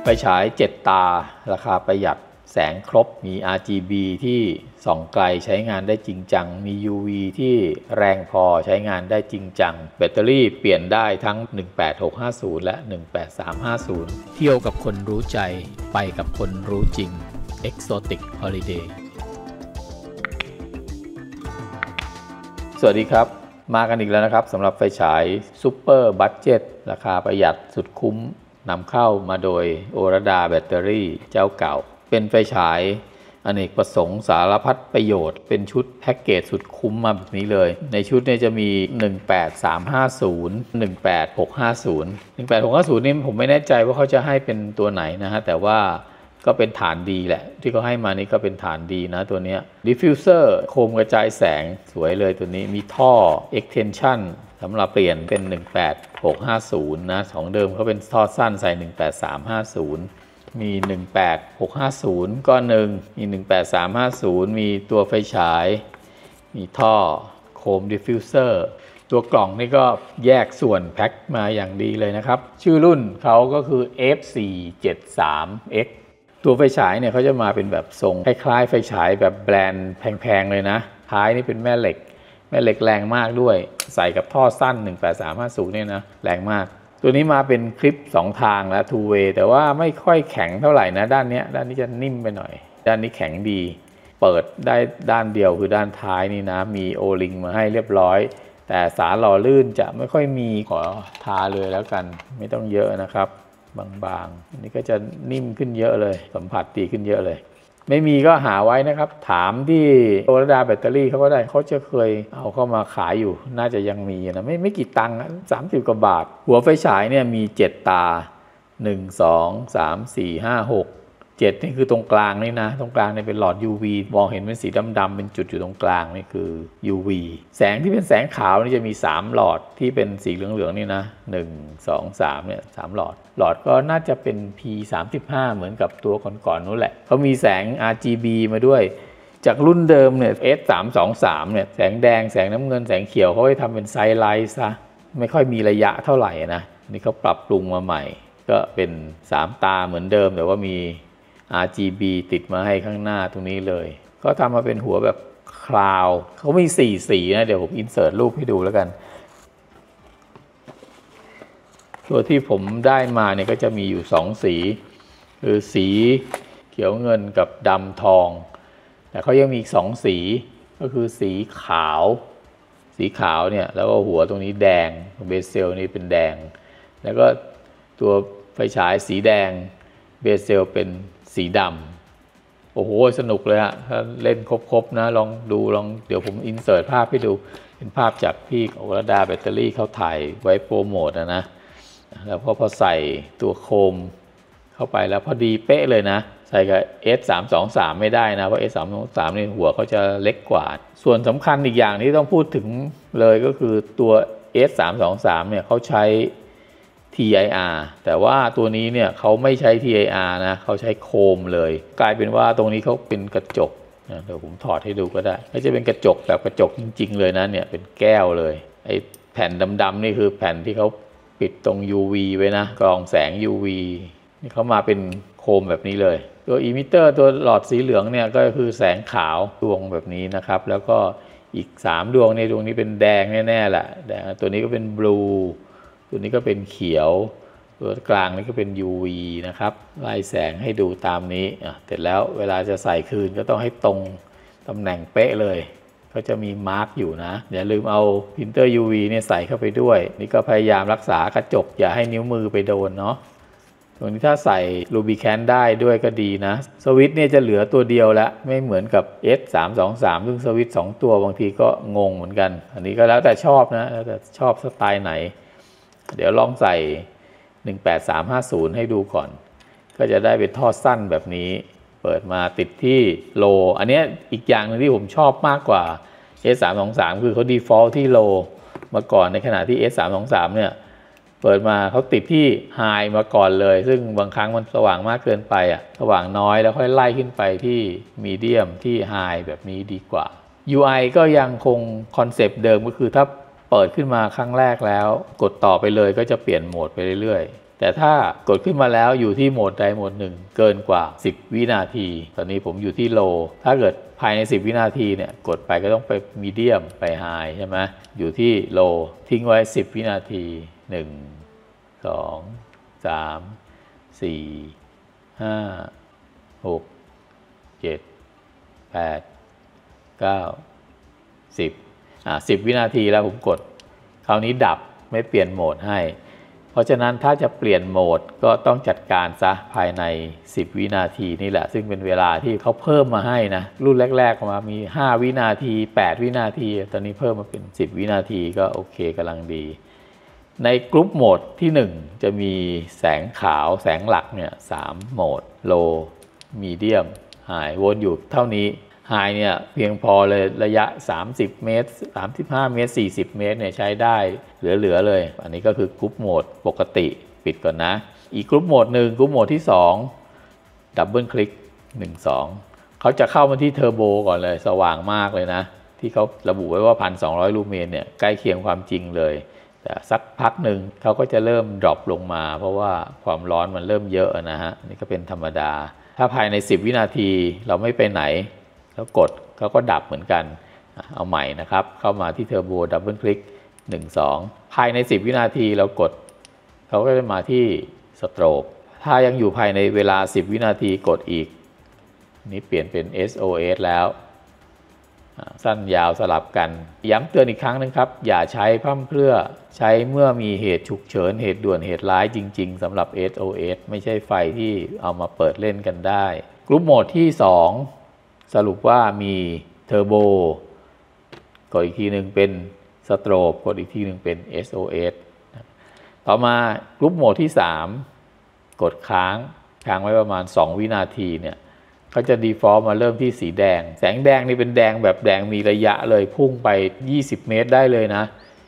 ไฟฉาย7ตาราคาประหยัดแสงครบมี RGB ที่ส่องไกลใช้งานได้จริงจังมี UV ที่แรงพอใช้งานได้จริงจังแบตเตอรี่เปลี่ยนได้ทั้ง18650และ18350เที่ยวกับคนรู้ใจไปกับคนรู้จริง Exotic Holiday สวัสดีครับมากันอีกแล้วนะครับสำหรับไฟฉายซูเปอร์บัดเจ็ตราคาประหยัดสุดคุ้มนำเข้ามาโดยโอรดาแบตเตอรี่เจ้าเก่าเป็นไฟฉายอเนกประสงค์สารพัดประโยชน์เป็นชุดแพ็กเกจสุดคุ้มมาแบบนี้เลยในชุดเนี่ยจะมี18350 18650นี่ผมไม่แน่ใจว่าเขาจะให้เป็นตัวไหนนะฮะแต่ว่าก็เป็นฐานดีแหละที่เขาให้มานี่ก็เป็นฐานดีนะตัวนี้ดิฟฟิวเซอร์โคมกระจายแสงสวยเลยตัวนี้มีท่อ extension สำหรับเปลี่ยนเป็น18650นะของเดิมเขาเป็นท่อสั้นใส่18350มี18650ก้อนหนึ่งมี18350มีตัวไฟฉายมีท่อโคมดิฟฟิวเซอร์ตัวกล่องนี่ก็แยกส่วนแพ็คมาอย่างดีเลยนะครับชื่อรุ่นเขาก็คือ F473X ตัวไฟฉายเนี่ยเขาจะมาเป็นแบบทรงคล้ายๆไฟฉายแบบแบรนด์แพงๆเลยนะท้ายนี่เป็นแม่เหล็กแรงมากด้วยใส่กับท่อสั้น18350เนี่ยนะแรงมากตัวนี้มาเป็นคลิป2ทางและ two way แต่ว่าไม่ค่อยแข็งเท่าไหร่นะด้านนี้จะนิ่มไปหน่อยด้านนี้แข็งดีเปิดได้ด้านเดียวคือด้านท้ายนี่นะมีโอลิงมาให้เรียบร้อยแต่สารหล่อลื่นจะไม่ค่อยมีขอทาเลยแล้วกันไม่ต้องเยอะนะครับบางๆอันนี้ก็จะนิ่มขึ้นเยอะเลยสัมผัสดีขึ้นเยอะเลยไม่มีก็หาไว้นะครับถามที่โอรดาแบตเตอรี่เขาก็ได้เขาจะเคยเอาเข้ามาขายอยู่น่าจะยังมีนะไม่กี่ตังค์30 กว่าบาทหัวไฟฉายเนี่ยมี7ตา1 2 3 4 5 6 7นี่คือตรงกลางนี่นะตรงกลางเนี่ยเป็นหลอด UV มองเห็นเป็นสีดำๆเป็นจุดอยู่ตรงกลางนี่คือ UV แสงที่เป็นแสงขาวนี่จะมี3หลอดที่เป็นสีเหลืองๆนี่นะ1 2 3เนี่ย3หลอดก็น่าจะเป็น P35 เหมือนกับตัวก่อนๆนู้นแหละเขามีแสง RGB มาด้วยจากรุ่นเดิมเนี่ย S323 เนี่ยแสงแดงแสงน้ำเงินแสงเขียวเขาให้ทำเป็นไซไลท์ซะไม่ค่อยมีระยะเท่าไหร่นะนี่เขาปรับปรุงมาใหม่ก็เป็น3ตาเหมือนเดิมแต่ว่ามี RGB ติดมาให้ข้างหน้าตรงนี้เลยก็ทำมาเป็นหัวแบบคลาวเขามี4สีนะเดี๋ยวผมอินเสิร์ตรูปให้ดูแล้วกันตัวที่ผมได้มาเนี่ยก็จะมีอยู่2สีคือสีเขียวเงินกับดำทองแต่เขายังมีอีก2สีก็คือสีขาวเนี่ยแล้วก็หัวตรงนี้แดงเบสเซลนี่เป็นแดงแล้วก็ตัวไฟฉายสีแดงเบสเซลเป็นสีดำโอ้โหสนุกเลยฮะถ้าเล่นครบนะลองเดี๋ยวผมอินเสิร์ตภาพให้ดูเป็นภาพจากพี่โอรดาแบตเตอรี่เขาถ่ายไว้โปรโมทนะแล้วพอใส่ตัวโคมเข้าไปแล้วพอดีเป๊ะเลยนะใส่กับ S323 ไม่ได้นะเพราะ S323 นี่หัวเขาจะเล็กกว่าส่วนสำคัญอีกอย่างที่ต้องพูดถึงเลยก็คือตัว S323 เนี่ยเขาใช้ TIR แต่ว่าตัวนี้เนี่ยเขาไม่ใช้ TIR นะเขาใช้โคมเลยกลายเป็นว่าตรงนี้เขาเป็นกระจกเดี๋ยวผมถอดให้ดูก็ได้ไม่ใช่เป็นกระจกแบบกระจกจริงๆเลยนะเนี่ยเป็นแก้วเลยไอ้แผ่นดำๆนี่คือแผ่นที่เขาปิดตรง UV ไว้นะกรองแสง UV นี่เขามาเป็นโคมแบบนี้เลยตัวอิมิเตอร์ตัวหลอดสีเหลืองเนี่ยก็คือแสงขาวดวงแบบนี้นะครับแล้วก็อีก3ดวงในดวงนี้เป็นแดงแน่ๆแหละแดงตัวนี้ก็เป็นบลูตัวนี้ก็เป็นเขียวตัวกลางนี่ก็เป็น UV นะครับไล่แสงให้ดูตามนี้เสร็จแล้วเวลาจะใส่คืนก็ต้องให้ตรงตำแหน่งเป๊ะเลยก็จะมีมาร์กอยู่นะอย่าลืมเอาพิมพ์เตอร์ UV เนี่ยใส่เข้าไปด้วยนี่ก็พยายามรักษากระจกอย่าให้นิ้วมือไปโดนเนาะตรงนี้ถ้าใส่ลูบิแคนได้ด้วยก็ดีนะสวิตช์เนี่ยจะเหลือตัวเดียวแล้วไม่เหมือนกับ S323 ซึ่งสวิตช์2ตัวบางทีก็งงเหมือนกันอันนี้ก็แล้วแต่ชอบนะแล้วแต่ชอบสไตล์ไหนเดี๋ยวลองใส่18350ให้ดูก่อนก็จะได้เป็นท่อสั้นแบบนี้เปิดมาติดที่โลอันนี้อีกอย่างนึงที่ผมชอบมากกว่า S323 คือเขา default ที่โลมาก่อนในขณะที่ S323 เนี่ยเปิดมาเขาติดที่ high มาก่อนเลยซึ่งบางครั้งมันสว่างมากเกินไปสว่างน้อยแล้วค่อยไล่ขึ้นไปที่ medium ที่ high แบบนี้ดีกว่า UI ก็ยังคงคอนเซปต์เดิมก็คือถ้าเปิดขึ้นมาครั้งแรกแล้วกดต่อไปเลยก็จะเปลี่ยนโหมดไปเรื่อยแต่ถ้ากดขึ้นมาแล้วอยู่ที่โหมดใดโหมดหนึ่งเกินกว่า10 วินาทีตอนนี้ผมอยู่ที่โลถ้าเกิดภายใน10 วินาทีเนี่ยกดไปก็ต้องไปมีเดียมไปไฮใช่ไหมอยู่ที่โลทิ้งไว้10 วินาที1 2 3 4 5 6 7 8 9 10 วินาทีแล้วผมกดคราวนี้ดับไม่เปลี่ยนโหมดให้เพราะฉะนั้นถ้าจะเปลี่ยนโหมดก็ต้องจัดการซะภายใน10 วินาทีนี่แหละซึ่งเป็นเวลาที่เขาเพิ่มมาให้นะรุ่นแรกๆมามี5 วินาที8 วินาทีตอนนี้เพิ่มมาเป็น10 วินาทีก็โอเคกำลังดีในกรุ๊ปโหมดที่1จะมีแสงขาวแสงหลักเนี่ย3โหมด Low Medium High วนอยู่เท่านี้ไฮเนี่ยเพียงพอเลยระยะ30 เมตร35 เมตร40 เมตรเนี่ยใช้ได้เหลือเลยอันนี้ก็คือกรุ๊ปโหมดปกติปิดก่อนนะอีกกรุ๊ปโหมดหนึ่งกรุ๊ปโหมดที่2ดับเบิลคลิก1 2เขาจะเข้ามาที่เทอร์โบก่อนเลยสว่างมากเลยนะที่เขาระบุไว้ว่า 1,200 ลูเมนเนี่ยใกล้เคียงความจริงเลยแต่สักพักหนึ่งเขาก็จะเริ่มดรอปลงมาเพราะว่าความร้อนมันเริ่มเยอะนะฮะนี่ก็เป็นธรรมดาถ้าภายใน10 วินาทีเราไม่ไปไหนแล้วกดเขาก็ดับเหมือนกันเอาใหม่นะครับเข้ามาที่เทอร์โบดับเบิลคลิก1 2ภายใน10 วินาทีเรากดเขาก็จะมาที่สโตรบถ้ายังอยู่ภายในเวลา10 วินาทีกดอีกนี่เปลี่ยนเป็น SOS แล้วสั้นยาวสลับกันย้ำเตือนอีกครั้งนึงครับอย่าใช้พร่ำเพรื่อใช้เมื่อมีเหตุฉุกเฉินเหตุด่วนเหตุร้ายจริงๆสำหรับ SOS ไม่ใช่ไฟที่เอามาเปิดเล่นกันได้กรุ๊ปโหมดที่2สรุปว่ามีเทอร์โบกดอีกทีหนึ่งเป็นสโตรบกดอีกทีหนึ่งเป็น SOS ต่อมากรุ๊ปโหมดที่3กดค้างไว้ประมาณ2 วินาทีเนี่ยเขาจะ default มาเริ่มที่สีแดงแสงแดงนี่เป็นแดงแบบแดงมีระยะเลยพุ่งไป20 เมตรได้เลยนะ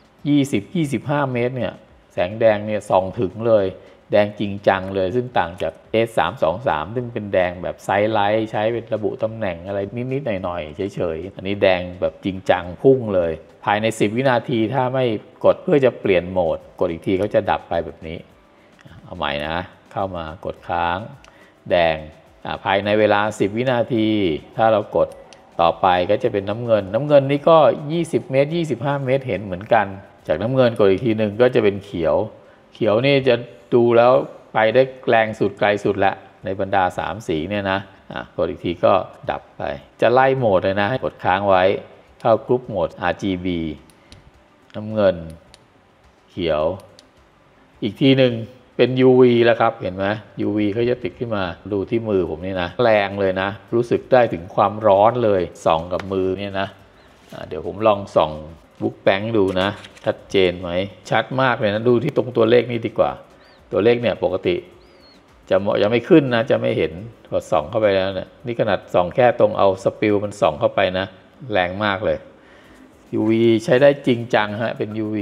20-25 เมตรเนี่ยแสงแดงเนี่ยส่องถึงเลยแดงจริงจังเลยซึ่งต่างจาก S323 ซึ่งเป็นแดงแบบไซส์ไลท์ใช้เป็นระบุตำแหน่งอะไรนิดๆหน่อยๆเฉยๆอันนี้แดงแบบจริงจังพุ่งเลยภายใน10 วินาทีถ้าไม่กดเพื่อจะเปลี่ยนโหมดกดอีกทีเขาจะดับไปแบบนี้เอาใหม่นะเข้ามากดค้างแดงภายในเวลา10 วินาทีถ้าเรากดต่อไปก็จะเป็นน้ำเงินนี่ก็20 เมตร25 เมตรเห็นเหมือนกันจากน้ำเงินกดอีกทีหนึ่งก็จะเป็นเขียวนี่จะดูแล้วไปได้แรงสุดไกลสุดละในบรรดา3สีเนี่ยนะกดอีกทีก็ดับไปจะไล่โหมดเลยนะให้กดค้างไว้เข้ากรุ๊ปโหมด RGB น้ำเงินเขียวอีกทีหนึ่งเป็น UV แล้วครับเห็นไหม UV เขาจะติดขึ้นมาดูที่มือผมนี่นะแรงเลยนะรู้สึกได้ถึงความร้อนเลยส่องกับมือเนี่ยนะเดี๋ยวผมลองส่องบุ๊กแบงค์ดูนะชัดเจนไหมชัดมากเลยนะดูที่ตรงตัวเลขนี่ดีกว่าตัวเลขเนี่ยปกติจะไม่ขึ้นนะจะไม่เห็นพอส่องเข้าไปแล้วเนี่ยนี่ขนาดส่องแค่ตรงเอาสปิลมันส่องเข้าไปนะแรงมากเลย UV ใช้ได้จริงจังฮะเป็น UV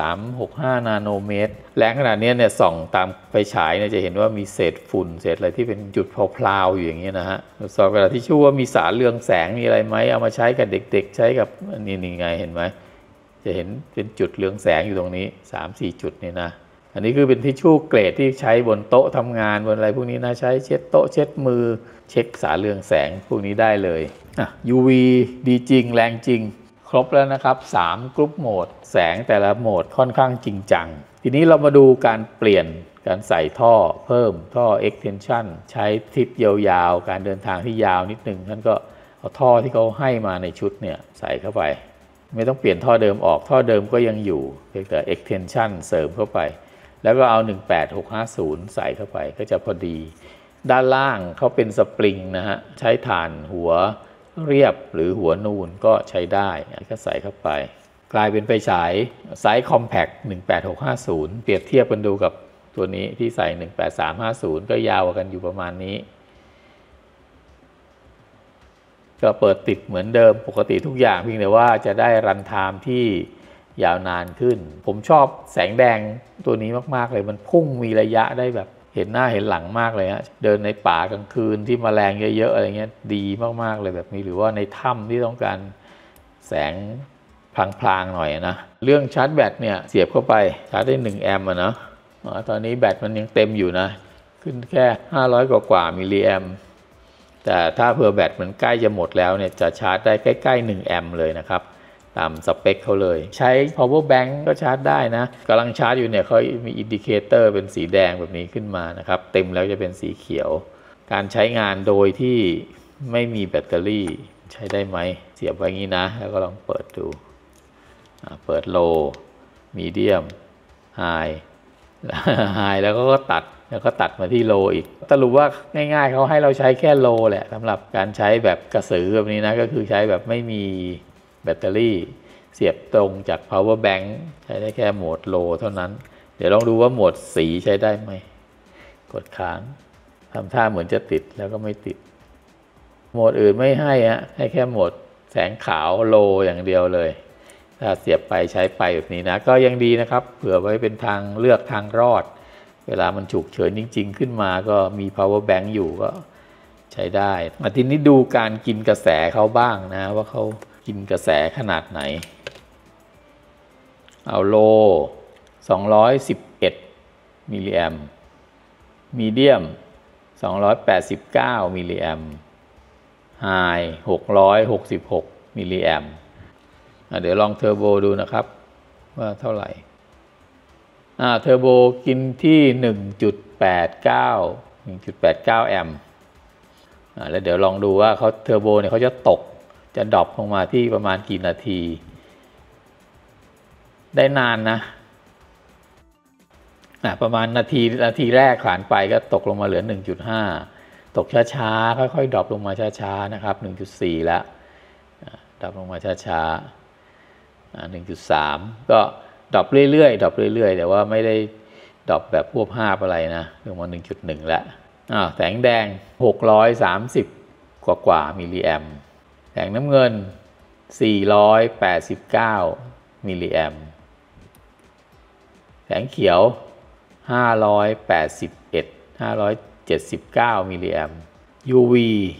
365 นาโนเมตรแรงขนาดนี้เนี่ยส่องตามไฟฉายเนี่ยจะเห็นว่ามีเศษฝุ่นเศษอะไรที่เป็นจุดพลาวๆอยู่อย่างเงี้ยนะฮะสอบกระดาษทิชชู่ว่ามีสารเรืองแสงมีอะไรไหมเอามาใช้กับเด็กๆใช้กับนี่ไงเห็นไหมจะเห็นเป็นจุดเรืองแสงอยู่ตรงนี้ 3-4 จุดนี่นะอันนี้คือเป็นทิชชู่เกรดที่ใช้บนโต๊ะทำงานบนอะไรพวกนี้นะใช้เช็ดโต๊ะเช็ดมือเช็คสารเรืองแสงพวกนี้ได้เลยUV ดีจริงแรงจริงครบแล้วนะครับ3กรุ๊ปโหมดแสงแต่ละโหมดค่อนข้างจริงจังทีนี้เรามาดูการเปลี่ยนการใส่ท่อเพิ่มท่อ extension ใช้ทริปยาวๆการเดินทางที่ยาวนิดนึงท่านก็เอาท่อที่เขาให้มาในชุดเนี่ยใส่เข้าไปไม่ต้องเปลี่ยนท่อเดิมออกท่อเดิมก็ยังอยู่เพียงแต่ extension เสริมเข้าไปแล้วก็เอา18650ใส่เข้าไปก็จะพอดีด้านล่างเขาเป็นสปริงนะฮะใช้ฐานหัวเรียบหรือหัวนูนก็ใช้ได้ก็ใส่เข้าไปกลายเป็นไฟฉายไซส์ compact 18650เปรียบเทียบกันดูกับตัวนี้ที่ใส่18350ก็ยาวกันอยู่ประมาณนี้ก็เปิดติดเหมือนเดิมปกติทุกอย่างเพียงแต่ว่าจะได้รันไทม์ที่ยาวนานขึ้นผมชอบแสงแดงตัวนี้มากๆเลยมันพุ่งมีระยะได้แบบเห็นหน้าเห็นหลังมากเลยฮะเดินในป่ากลางคืนที่แมลงเยอะๆอะไรเงี้ยดีมากๆเลยแบบนี้หรือว่าในถ้ำที่ต้องการแสงพลางๆหน่อยนะเรื่องชาร์จแบตเนี่ยเสียบเข้าไปชาร์จได้1 แอมป์นะตอนนี้แบตมันยังเต็มอยู่นะขึ้นแค่500กว่ามิลลิแอมแต่ถ้าเผื่อแบตมันใกล้จะหมดแล้วเนี่ยจะชาร์จได้ใกล้ๆ1แอมป์เลยนะครับตามสเปคเขาเลยใช้ power bank ก็ชาร์จได้นะกำลังชาร์จอยู่เนี่ยเขามีอินดิเคเตอร์เป็นสีแดงแบบนี้ขึ้นมานะครับเต็มแล้วจะเป็นสีเขียวการใช้งานโดยที่ไม่มีแบตเตอรี่ใช้ได้ไหมเสียบไว้งี้นะแล้วก็ลองเปิดดูเปิด low medium high high แล้วก็ตัดมาที่ low อีกสรุปว่าง่ายๆเขาให้เราใช้แค่ low แหละสำหรับการใช้แบบกระสือแบบนี้นะก็คือใช้แบบไม่มีแบตเตอรี่เสียบตรงจาก power bank ใช้ได้แค่โหมด low เท่านั้นเดี๋ยวลองดูว่าโหมดสีใช้ได้ไหมกดค้างทำท่าเหมือนจะติดแล้วก็ไม่ติดโหมดอื่นไม่ให้ให้แค่โหมดแสงขาว low อย่างเดียวเลยถ้าเสียบไปใช้ไปแบบนี้นะก็ยังดีนะครับเผื่อไว้เป็นทางเลือกทางรอดเวลามันฉุกเฉินจริงๆขึ้นมาก็มี power bank อยู่ก็ใช้ได้ทีนี้ดูการกินกระแสเขาบ้างนะว่าเขากินกระแสขนาดไหนเอาโล211มิลลิแอมมีเดียม289มิลลิแอมไฮ666มิลลิแอมเดี๋ยวลองเทอร์โบดูนะครับว่าเท่าไหร่เทอร์โบกินที่ 1.89 แอมป์แล้วเดี๋ยวลองดูว่าเขาเทอร์โบเนี่ยเขาจะตกจะดรอปลงมาที่ประมาณกี่นาทีได้นานนะประมาณนาทีแรกผ่านไปก็ตกลงมาเหลือ 1.5 ตกช้าๆค่อยๆดรอปลงมาช้าๆนะครับ 1.4 แล้วดรอปลงมาช้าๆ1.3 ก็ดรอปเรื่อยๆแต่ว่าไม่ได้ดรอปแบบพวกภาพอะไรนะลงมา 1.1 แล้วแสงแดง630กว่ามิลลิแอมแสงน้ำเงิน489มิลลิแอมแสงเขียว579มิลลิแอม UV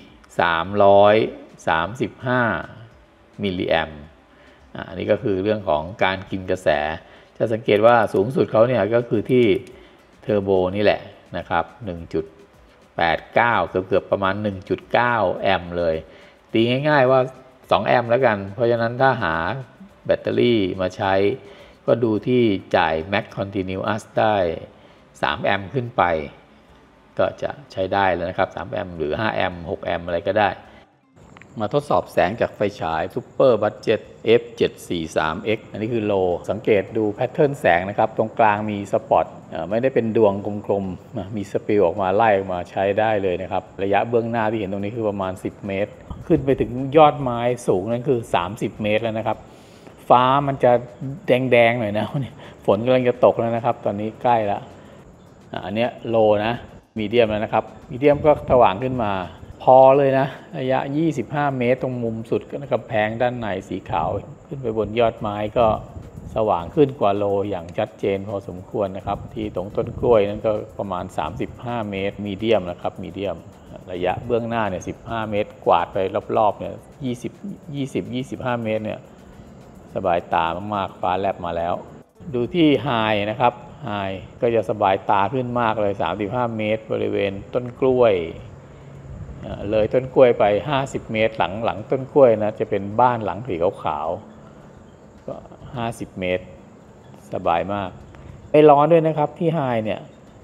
335มิลลิแอมอันนี้ก็คือเรื่องของการกินกระแสจะสังเกตว่าสูงสุดเขาเนี่ยก็คือที่เทอร์โบนี่แหละนะครับ 1.89 เกือบประมาณ 1.9 แอมป์เลยตีง่ายๆว่า2แอมป์แล้วกันเพราะฉะนั้นถ้าหาแบตเตอรี่มาใช้ก็ดูที่จ่าย Max Continuous ได้3แอมป์ขึ้นไปก็จะใช้ได้แล้วนะครับ3แอมป์หรือ5แอมป์6แอมป์อะไรก็ได้มาทดสอบแสงจากไฟฉาย Super Budget F743X อันนี้คือโลสังเกตดูแพทเทิร์นแสงนะครับตรงกลางมีสปอตไม่ได้เป็นดวงกลมๆมีสปิลออกมาไล่ออกมาใช้ได้เลยนะครับระยะเบื้องหน้าที่เห็นตรงนี้คือประมาณ10เมตรขึ้นไปถึงยอดไม้สูงนั่นคือ30เมตรแล้วนะครับฟ้ามันจะแดงๆหน่อยนะฝนกำลังจะตกแล้วนะครับตอนนี้ใกล้แล้วอันนี้โลนะมีเดียมแล้วนะครับมีเดียมก็สว่างขึ้นมาพอเลยนะระยะ25เมตรตรงมุมสุดกำแพงด้านในสีขาวขึ้นไปบนยอดไม้ก็สว่างขึ้นกว่าโลอย่างชัดเจนพอสมควรนะครับที่ตรงต้นกล้วยนั้นก็ประมาณ35เมตรมีเดียมนะครับมีเดียมระยะเบื้องหน้าเนี่ย15เมตรกวาดไปรอบๆเนี่ย25เมตรเนี่ยสบายตามากๆฟ้าแลบมาแล้วดูที่ไฮนะครับไฮก็จะสบายตาขึ้นมากเลย35เมตรบริเวณต้นกล้วยเลยต้นกล้วยไป50เมตรหลังต้นกล้วยนะจะเป็นบ้านหลังสีขาวๆก็50เมตรสบายมากไม่ร้อนด้วยนะครับที่ไฮเนี่ย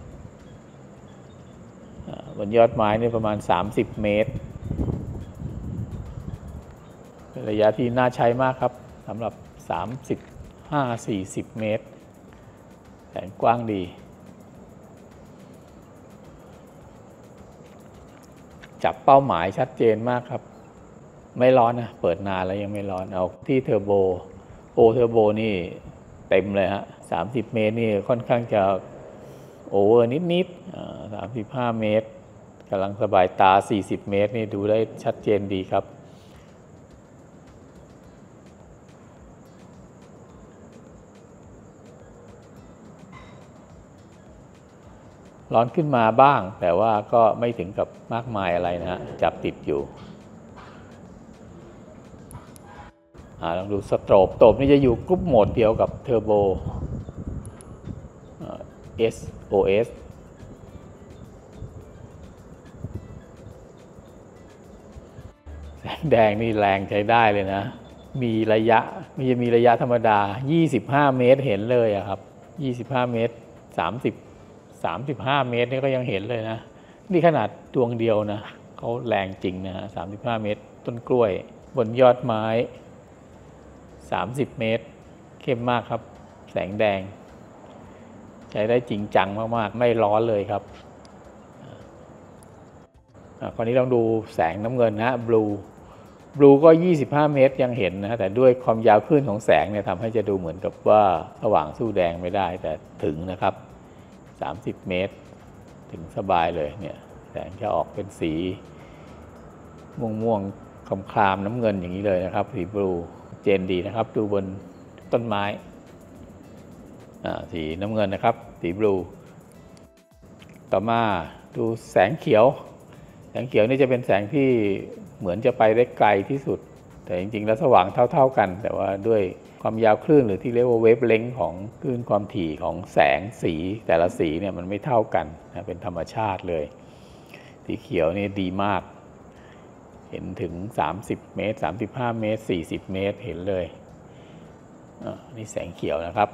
บนยอดไม้เนี่ยประมาณ30เมตรระยะที่น่าใช้มากครับสำหรับ35-40เมตรแสนกว้างดีจับเป้าหมายชัดเจนมากครับไม่ร้อนนะเปิดนานแล้วยังไม่ร้อนเอาที่เทอร์โบเทอร์โบนี่เต็มเลยฮะ30เมตรนี่ค่อนข้างจะโอเวอร์นิด35เมตรกำลังสบายตา40เมตรนี่ดูได้ชัดเจนดีครับร้อนขึ้นมาบ้างแต่ว่าก็ไม่ถึงกับมากมายอะไรนะฮะจับติดอยู่ลองดูสโตรบนี่จะอยู่กรุ๊ปโหมดเดียวกับเทอร์โบ SOS แสงแดงนี่แรงใช้ได้เลยนะมีระยะไม่ใช่มีระยะธรรมดา25 เมตรเห็นเลยอะครับ25 เมตร35 เมตรนี่ก็ยังเห็นเลยนะนี่ขนาดดวงเดียวนะเขาแรงจริงนะฮะ35 เมตรต้นกล้วยบนยอดไม้30 เมตรเข้มมากครับแสงแดงใช้ได้จริงจังมากๆไม่ร้อนเลยครับคราวนี้ลองดูแสงน้ำเงินนะบลูก็25 เมตรยังเห็นนะแต่ด้วยความยาวคลื่นของแสงเนี่ยทำให้จะดูเหมือนกับว่าสว่างสู้แดงไม่ได้แต่ถึงนะครับ30 เมตรถึงสบายเลยเนี่ยแสงจะออกเป็นสีม่วงคลามน้ำเงินอย่างนี้เลยนะครับสีบลูเจนดีนะครับดูบนต้นไม้สีน้ำเงินนะครับสีบลูต่อมาดูแสงเขียวนี่จะเป็นแสงที่เหมือนจะไปได้ไกลที่สุดแต่จริงๆแล้วสว่างเท่ากันแต่ว่าด้วยความยาวคลื่นหรือที่เรียกว่าเวฟเลนท์ของคลื่นความถี่ของแสงสีแต่ละสีเนี่ยมันไม่เท่ากันนะเป็นธรรมชาติเลยสีเขียวนี่ดีมากเห็นถึง30 เมตร35 เมตร40 เมตรเห็นเลยนี่แสงเขียวนะครับ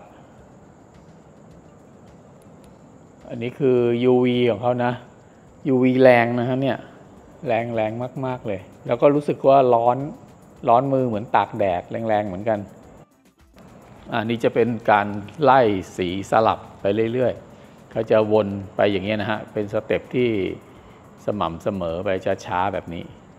อันนี้คือ UV ของเขานะ UV แรงนะฮะเนี่ยแรงมากๆเลยแล้วก็รู้สึกว่าร้อนมือเหมือนตากแดดแรงๆเหมือนกันนี่จะเป็นการไล่สีสลับไปเรื่อยๆเขาจะวนไปอย่างเงี้ยนะฮะเป็นสเต็ปที่สม่ำเสมอไปช้าๆแบบนี้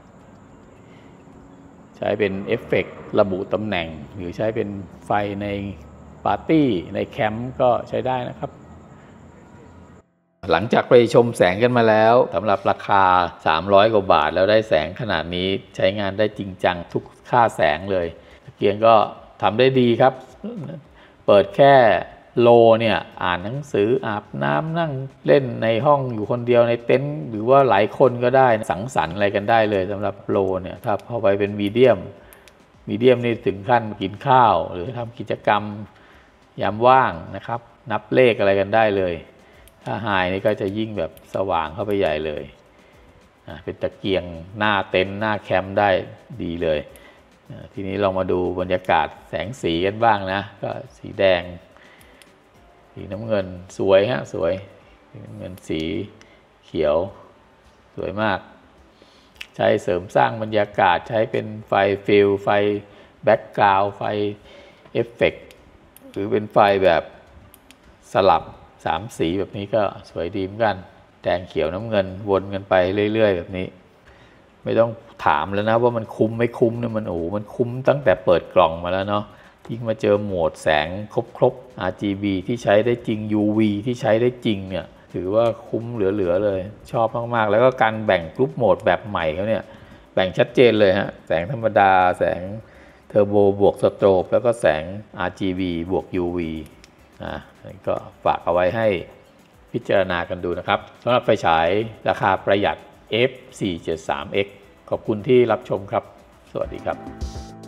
ใช้เป็นเอฟเฟกต์ระบุตำแหน่งหรือใช้เป็นไฟในปาร์ตี้ในแคมป์ก็ใช้ได้นะครับหลังจากไปชมแสงกันมาแล้วสำหรับราคา300 กว่าบาทแล้วได้แสงขนาดนี้ใช้งานได้จริงจังทุกค่าแสงเลยตะเกียงก็ทำได้ดีครับเปิดแค่โลเนี่ยอ่านหนังสืออาบน้ำนั่งเล่นในห้องอยู่คนเดียวในเต็นท์หรือว่าหลายคนก็ได้สังสรรค์อะไรกันได้เลยสำหรับโลเนี่ยถ้าพอไปเป็นมีเดียมนี่ถึงขั้นกินข้าวหรือทำกิจกรรมยามว่างนะครับนับเลขอะไรกันได้เลยถ้าไฮนี่ก็จะยิ่งแบบสว่างเข้าไปใหญ่เลยเป็นตะเกียงหน้าเต็นท์หน้าแคมป์ได้ดีเลยทีนี้เรามาดูบรรยากาศแสงสีกันบ้างนะก็สีแดงสีน้ำเงินสวยฮะสวยสีน้ำเงินสีเขียวสวยมากใช้เสริมสร้างบรรยากาศใช้เป็นไฟฟิลไฟแบ็กกราวด์ไฟเอฟเฟกต์หรือเป็นไฟแบบสลับ3 สีแบบนี้ก็สวยดีเหมือนกันแดงเขียวน้ำเงินวนกันไปเรื่อยๆแบบนี้ไม่ต้องถามแล้วนะว่ามันคุ้มไม่คุ้มเนี่ยมันมันคุ้มตั้งแต่เปิดกล่องมาแล้วเนาะยิ่งมาเจอโหมดแสงครบ RGB ที่ใช้ได้จริง UV ที่ใช้ได้จริงเนี่ยถือว่าคุ้มเหลือๆเลยชอบมากๆแล้วก็การแบ่งกรุ๊ปโหมดแบบใหม่เขาเนี่ยแบ่งชัดเจนเลยฮะแสงธรรมดาแสงเทอร์โบบวกสโตรบแล้วก็แสง RGB บวก UV ก็ฝากเอาไว้ให้พิจารณากันดูนะครับสำหรับไฟฉายราคาประหยัด F473X ขอบคุณที่รับชมครับสวัสดีครับ